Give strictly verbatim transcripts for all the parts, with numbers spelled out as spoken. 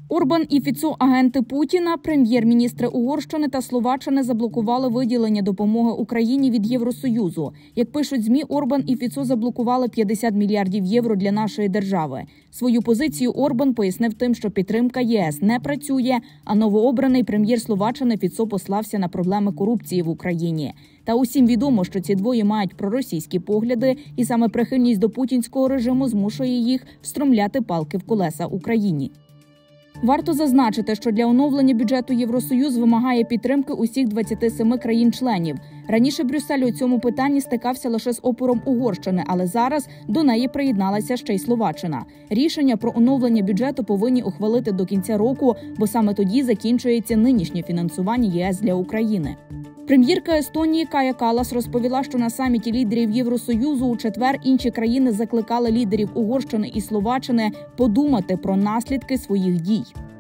Орбан і Фіцо – агенти Путіна. Прем'єр-міністри Угорщини та Словаччини заблокували виділення допомоги Україні від Євросоюзу. Як пишуть ЗМІ, Орбан і Фіцо заблокували п'ятдесят мільярдів євро для нашої держави. Свою позицію Орбан пояснив тим, що підтримка ЄС не працює, а новообраний прем'єр Словаччини Фіцо послався на проблеми корупції в Україні. Та усім відомо, що ці двоє мають проросійські погляди, і саме прихильність до путінського режиму змушує їх встромляти палки в колеса Україні. Варто зазначити, що для оновлення бюджету Євросоюз вимагає підтримки усіх двадцяти семи країн-членів. Раніше Брюссель у цьому питанні стикався лише з опором Угорщини, але зараз до неї приєдналася ще й Словаччина. Рішення про оновлення бюджету повинні ухвалити до кінця року, бо саме тоді закінчується нинішнє фінансування ЄС для України. Прем'єрка Естонії Кая Каллас розповіла, що на саміті лідерів Євросоюзу у четвер інші країни закликали лідерів Угорщини і Словаччини подумати про наслідки своїх дій.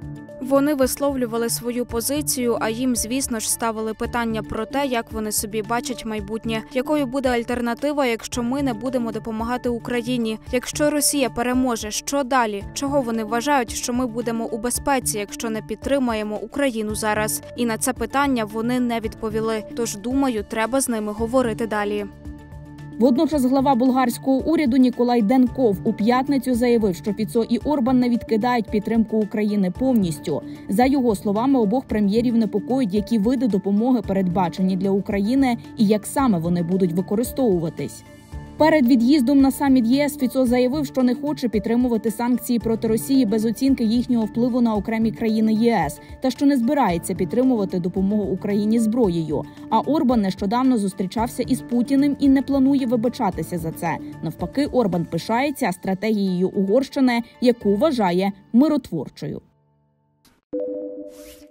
Вони висловлювали свою позицію, а їм, звісно ж, ставили питання про те, як вони собі бачать майбутнє, якою буде альтернатива, якщо ми не будемо допомагати Україні. Якщо Росія переможе, що далі? Чого вони вважають, що ми будемо у безпеці, якщо не підтримаємо Україну зараз? І на це питання вони не відповіли. Тож, думаю, треба з ними говорити далі. Водночас глава болгарського уряду Ніколай Денков у п'ятницю заявив, що Фіцо і Орбан не відкидають підтримку України повністю. За його словами, обох прем'єрів непокоїть, які види допомоги передбачені для України і як саме вони будуть використовуватись. Перед від'їздом на саміт ЄС Фіцо заявив, що не хоче підтримувати санкції проти Росії без оцінки їхнього впливу на окремі країни ЄС, та що не збирається підтримувати допомогу Україні зброєю. А Орбан нещодавно зустрічався із Путіним і не планує вибачатися за це. Навпаки, Орбан пишається стратегією Угорщини, яку вважає миротворчою.